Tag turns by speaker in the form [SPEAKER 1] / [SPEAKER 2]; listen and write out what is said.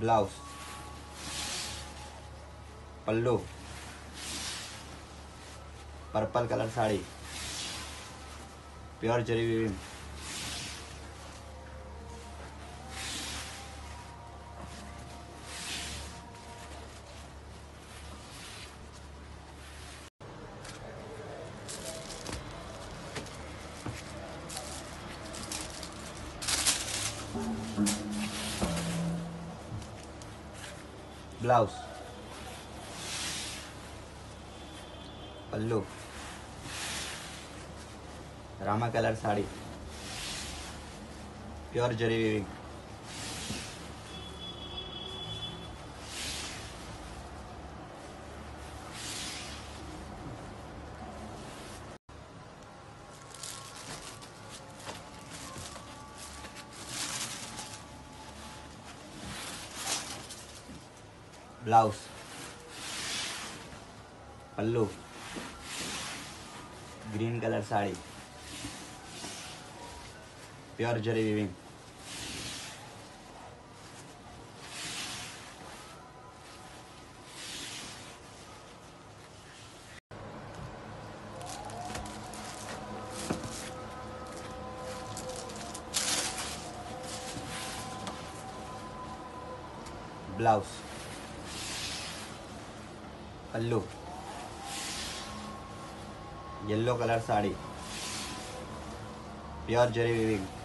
[SPEAKER 1] blouse, pallu, purple colour sari, pure zari weaving, blouse, pallu, Rama colour sari, pure zari weaving, blouse, pallu, green colour sari, pure zari weaving, blouse, pallu, yellow colour sari, pure zari weaving,